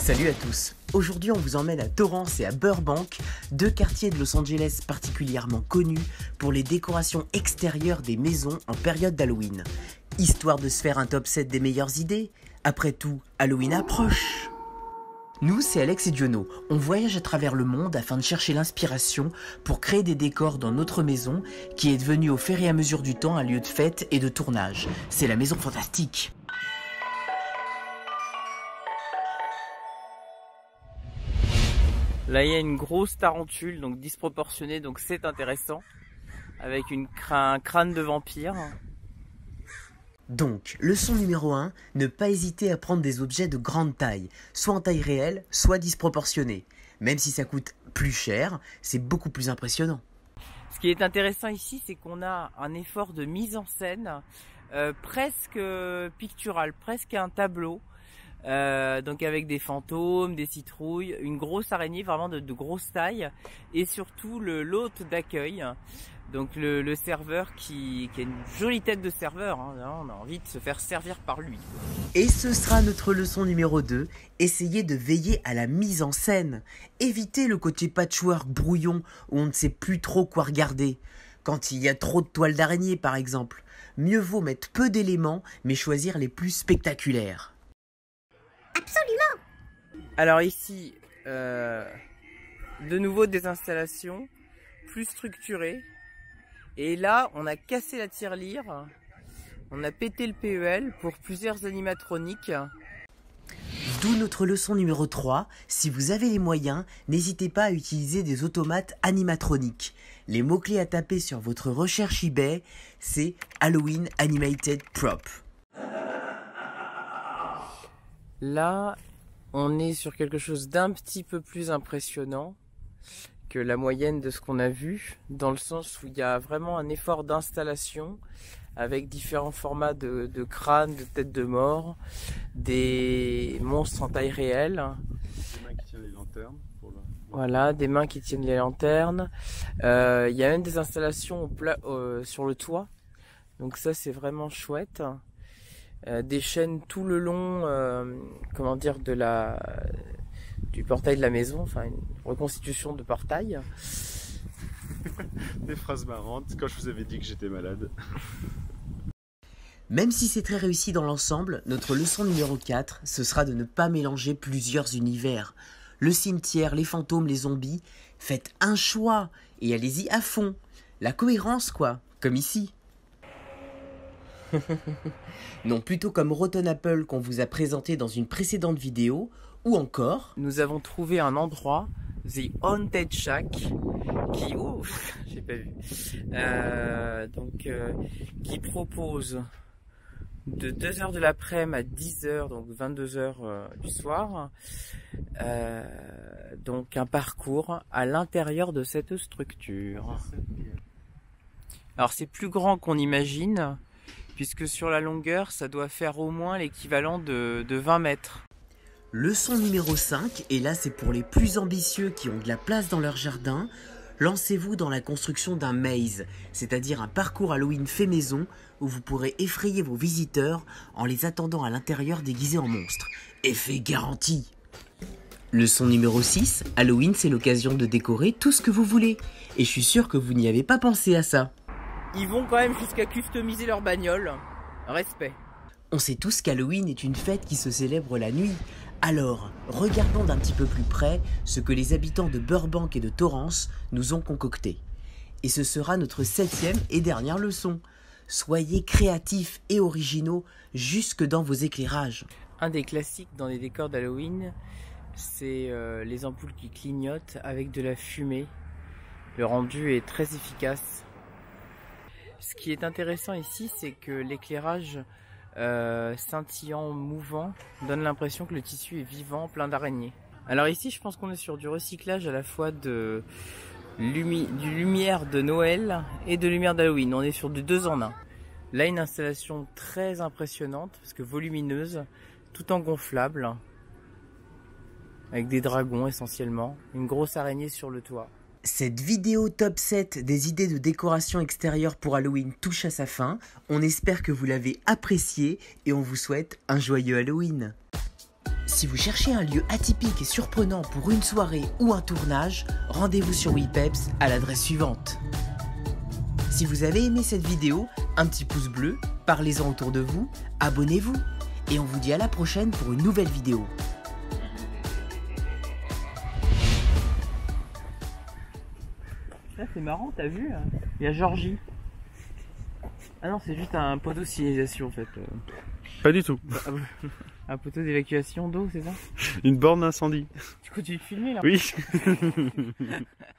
Salut à tous. Aujourd'hui on vous emmène à Torrance et à Burbank, deux quartiers de Los Angeles particulièrement connus pour les décorations extérieures des maisons en période d'Halloween. Histoire de se faire un top 7 des meilleures idées. Après tout, Halloween approche. Nous, c'est Alex et Diono. On voyage à travers le monde afin de chercher l'inspiration pour créer des décors dans notre maison qui est devenue au fur et à mesure du temps un lieu de fête et de tournage. C'est la Maison Fantastique. Là, il y a une grosse tarentule, donc disproportionnée, donc c'est intéressant, avec un crâne de vampire. Donc, leçon numéro 1, ne pas hésiter à prendre des objets de grande taille, soit en taille réelle, soit disproportionnée. Même si ça coûte plus cher, c'est beaucoup plus impressionnant. Ce qui est intéressant ici, c'est qu'on a un effort de mise en scène presque pictural, presque un tableau. Donc avec des fantômes, des citrouilles, une grosse araignée vraiment de grosse taille et surtout l'hôte d'accueil, donc le serveur qui a une jolie tête de serveur, hein, on a envie de se faire servir par lui. Et ce sera notre leçon numéro 2, essayez de veiller à la mise en scène. Évitez le côté patchwork brouillon où on ne sait plus trop quoi regarder. Quand il y a trop de toiles d'araignée par exemple, mieux vaut mettre peu d'éléments mais choisir les plus spectaculaires. Absolument. Alors ici, de nouveau des installations plus structurées. Et là, on a cassé la tirelire, on a pété le PEL pour plusieurs animatroniques. D'où notre leçon numéro 3, si vous avez les moyens, n'hésitez pas à utiliser des automates animatroniques. Les mots-clés à taper sur votre recherche eBay, c'est Halloween Animated Prop. Là, on est sur quelque chose d'un petit peu plus impressionnant que la moyenne de ce qu'on a vu, dans le sens où il y a vraiment un effort d'installation avec différents formats de crânes, de têtes de mort, des monstres en taille réelle. Des mains qui tiennent les lanternes. Voilà, des mains qui tiennent les lanternes. Il y a même des installations sur le toit, donc ça c'est vraiment chouette. Des chaînes tout le long, comment dire, du portail de la maison, enfin une reconstitution de portail. Des phrases marrantes quand je vous avais dit que j'étais malade. Même si c'est très réussi dans l'ensemble, notre leçon numéro 4, ce sera de ne pas mélanger plusieurs univers. Le cimetière, les fantômes, les zombies, faites un choix et allez-y à fond. La cohérence quoi, comme ici. Non, plutôt comme Rotten Apple qu'on vous a présenté dans une précédente vidéo, ou encore... Nous avons trouvé un endroit, The Haunted Shack, qui... Oh, j'ai pas vu. Qui propose de 2h de l'après-midi à 10h, donc 22h du soir, donc un parcours à l'intérieur de cette structure. Alors c'est plus grand qu'on imagine, puisque sur la longueur, ça doit faire au moins l'équivalent de 20 mètres. Leçon numéro 5, et là c'est pour les plus ambitieux qui ont de la place dans leur jardin, lancez-vous dans la construction d'un maze, c'est-à-dire un parcours Halloween fait maison où vous pourrez effrayer vos visiteurs en les attendant à l'intérieur déguisés en monstres. Effet garanti! Leçon numéro 6, Halloween c'est l'occasion de décorer tout ce que vous voulez, et je suis sûr que vous n'y avez pas pensé à ça. Ils vont quand même jusqu'à customiser leur bagnole. Respect. On sait tous qu'Halloween est une fête qui se célèbre la nuit. Alors, regardons d'un petit peu plus près ce que les habitants de Burbank et de Torrance nous ont concocté. Et ce sera notre 7e et dernière leçon. Soyez créatifs et originaux jusque dans vos éclairages. Un des classiques dans les décors d'Halloween, c'est les ampoules qui clignotent avec de la fumée. Le rendu est très efficace. Ce qui est intéressant ici, c'est que l'éclairage scintillant, mouvant, donne l'impression que le tissu est vivant, plein d'araignées. Alors ici, je pense qu'on est sur du recyclage à la fois du lumière de Noël et de lumière d'Halloween. On est sur du 2 en 1. Là, une installation très impressionnante, parce que volumineuse, tout en gonflable, avec des dragons essentiellement, une grosse araignée sur le toit. Cette vidéo top 7 des idées de décoration extérieure pour Halloween touche à sa fin. On espère que vous l'avez appréciée et on vous souhaite un joyeux Halloween. Si vous cherchez un lieu atypique et surprenant pour une soirée ou un tournage, rendez-vous sur WePeps à l'adresse suivante. Si vous avez aimé cette vidéo, un petit pouce bleu, parlez-en autour de vous, abonnez-vous et on vous dit à la prochaine pour une nouvelle vidéo. Là c'est marrant, t'as vu? Il y a Georgie. Ah non, c'est juste un poteau de signalisation en fait. Pas du tout. Un poteau d'évacuation d'eau, c'est ça? Une borne d'incendie. Tu continues de filmer là? Oui.